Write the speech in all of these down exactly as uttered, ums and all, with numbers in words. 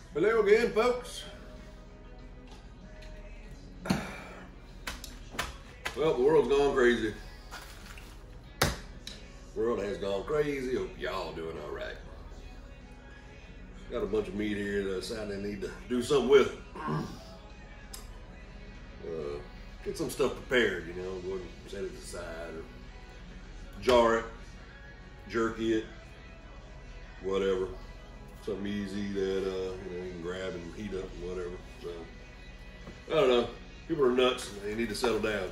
Hello again, folks. Well, the world's gone crazy. The world has gone crazy. Hope y'all doing all right. Got a bunch of meat here that I decided I need to do something with. Uh, get some stuff prepared, you know, go ahead and set it aside or jar it, jerky it, whatever. Something easy that uh, you know, you can grab and heat up and whatever. So I don't know. People are nuts and they need to settle down.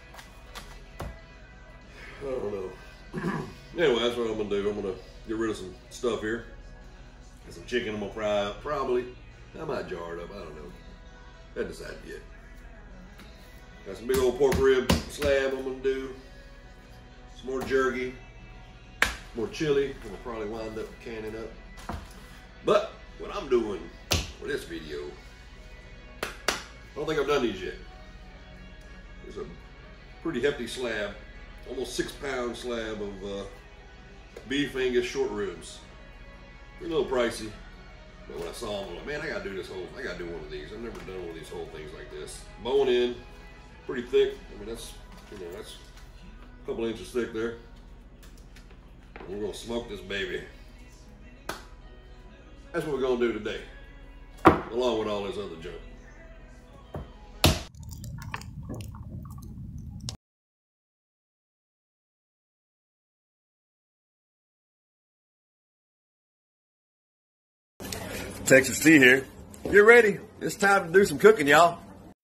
I don't know. Anyway, that's what I'm gonna do. I'm gonna get rid of some stuff here. Got some chicken I'm gonna fry up, probably. I might jar it up, I don't know. Haven't decided yet. Got some big old pork rib slab I'm gonna do. Some more jerky, more chili. I'm gonna probably wind up canning up. But what I'm doing for this video, I don't think I've done these yet. It's a pretty hefty slab, almost six pound slab of uh, beef Angus short ribs. They're a little pricey, but when I saw them, I'm like, man, I gotta do this whole, I gotta do one of these. I've never done one of these whole things like this. Bone in, pretty thick. I mean, that's, you know, that's a couple inches thick there. And we're gonna smoke this baby. That's what we're gonna do today, along with all this other junk. Texas T here. Get ready. It's time to do some cooking, y'all.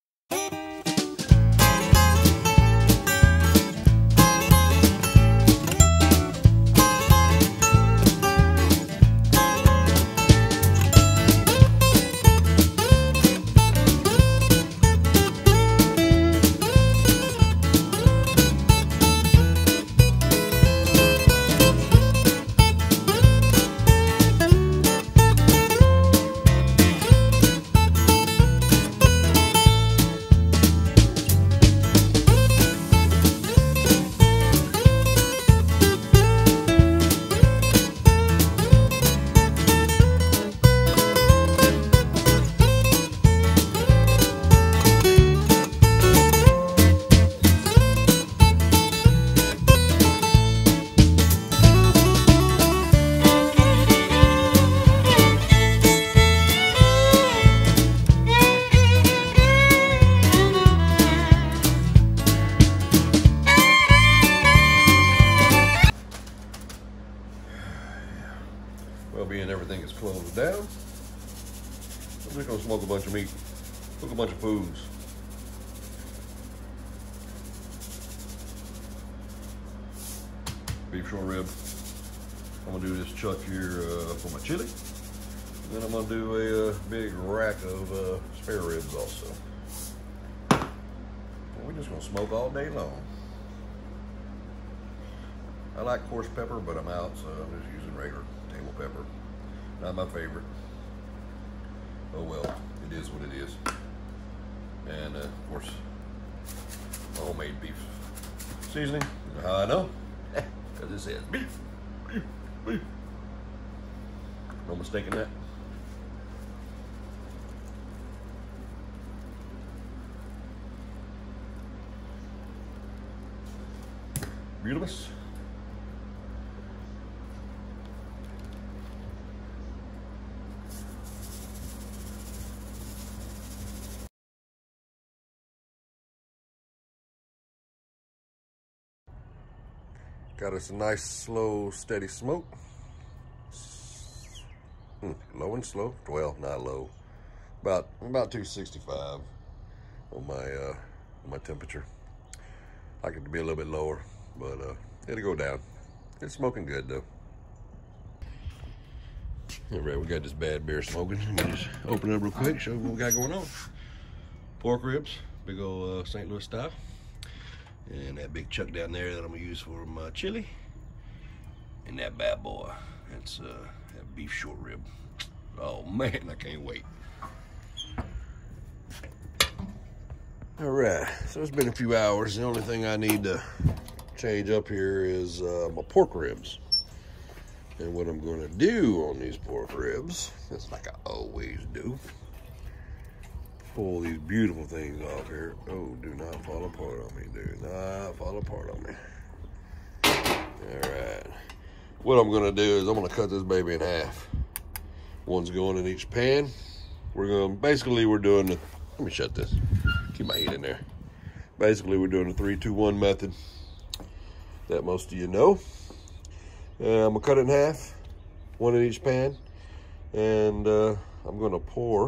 Well, being everything is closed down, I'm just gonna smoke a bunch of meat, cook a bunch of foods. Beef short rib. I'm gonna do this chuck here uh, for my chili. And then I'm gonna do a uh, big rack of uh, spare ribs also. And we're just gonna smoke all day long. I like coarse pepper, but I'm out, so I'm just using regular table pepper. Not my favorite. Oh well, it is what it is. And uh, of course, my homemade beef seasoning. You know how I know? Because it says beef, beef, beef. No mistaking that. Beautiful. Got us a nice, slow, steady smoke. Hmm, low and slow. Well, not low. About about two sixty-five on my uh, on my temperature. I like it to be a little bit lower, but uh, it'll go down. It's smoking good though. All right, we got this bad bear smoking. Let me just open it up real quick, show you what we got going on. Pork ribs, big old uh, Saint Louis style. And that big chuck down there that I'm gonna use for my chili. And that bad boy, that's uh, that beef short rib. Oh man, I can't wait. All right, so it's been a few hours. The only thing I need to change up here is uh, my pork ribs. And what I'm going to do on these pork ribs, just like I always do, pull these beautiful things off here. Oh, do not fall apart on me. Do not fall apart on me. All right. What I'm going to do is I'm going to cut this baby in half. One's going in each pan. We're going to, basically we're doing the, let me shut this. Keep my heat in there. Basically we're doing the three two one method that most of you know. Uh, I'm gonna cut it in half, one in each pan, and uh, I'm gonna pour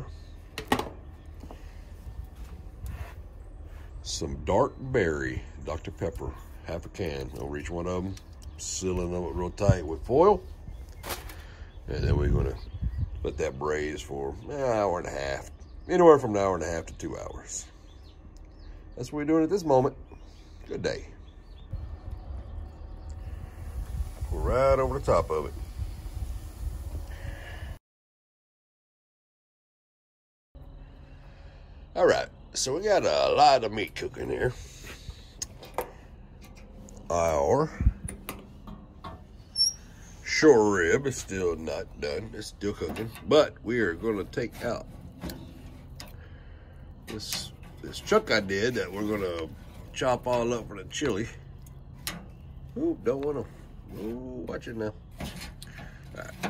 some dark berry Doctor Pepper, half a can over each one of them, sealing them up real tight with foil, and then we're gonna let that braise for an hour and a half, anywhere from an hour and a half to two hours. That's what we're doing at this moment. Good day. Pour right over the top of it. All right, so we got a lot of meat cooking here. Our short rib is still not done. It's still cooking, but we are going to take out this this chunk I did that we're going to chop all up for the chili. Ooh, don't want to. Ooh, watch it now. All right.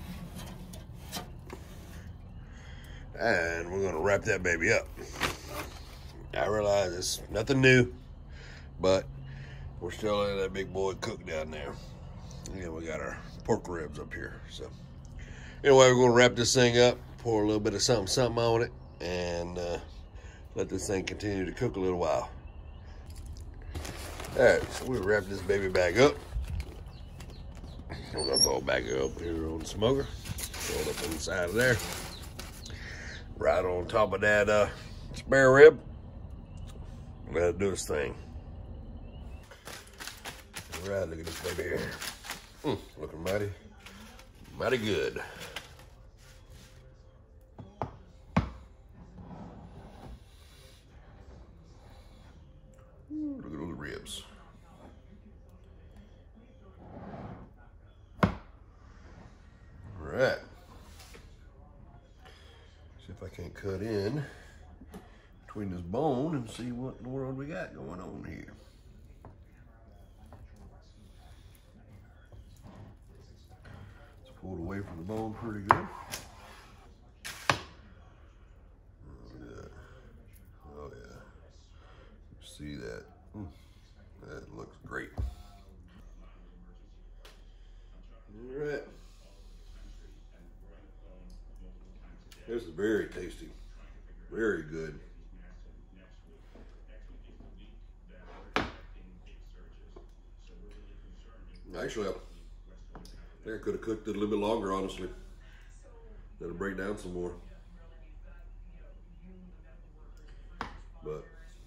And we're gonna wrap that baby up. I realize it's nothing new, but we're still letting that big boy cook down there. And we got our pork ribs up here. So anyway, we're gonna wrap this thing up, pour a little bit of something, something on it, and uh, let this thing continue to cook a little while. All right, so we'll wrap this baby back up. We're gonna throw it back up here on the smoker. Throw it up inside of there. Right on top of that uh, spare rib. Let it do its thing. All right, look at this baby here. Mm, looking mighty, mighty good. Ooh, look at those ribs. Right. See if I can't cut in between this bone and see what in the world we got going on here. It's pulled away from the bone pretty good. Look at that. Oh yeah. See that? Mm. That looks great. All right. This is very tasty, very good. Actually, I think I could have cooked it a little bit longer, honestly. That'll break down some more. But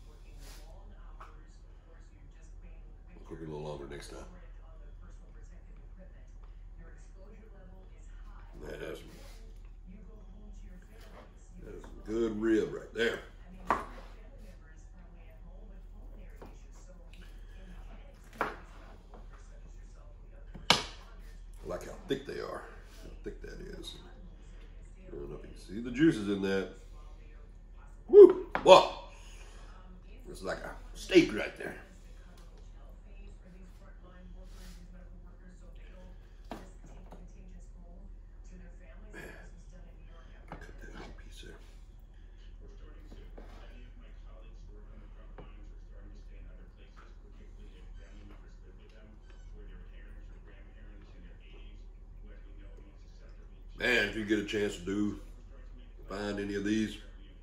I'll cook it a little longer next time. That has some, that is some good rib right there. I like how thick they are, how thick that is. I don't know if you can see the juices in that. Woo! Whoa! It's like a steak right there. Man, cut that little piece there. Man, if you get a chance to do, find any of these,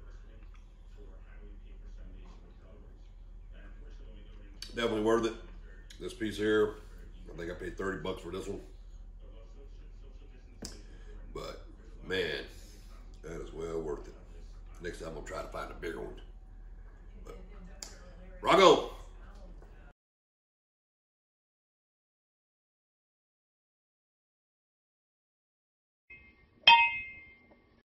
definitely worth it. This piece here, I think I paid thirty bucks for this one. But man, that is well worth it. Next time I'll try to find a bigger one. But rock on.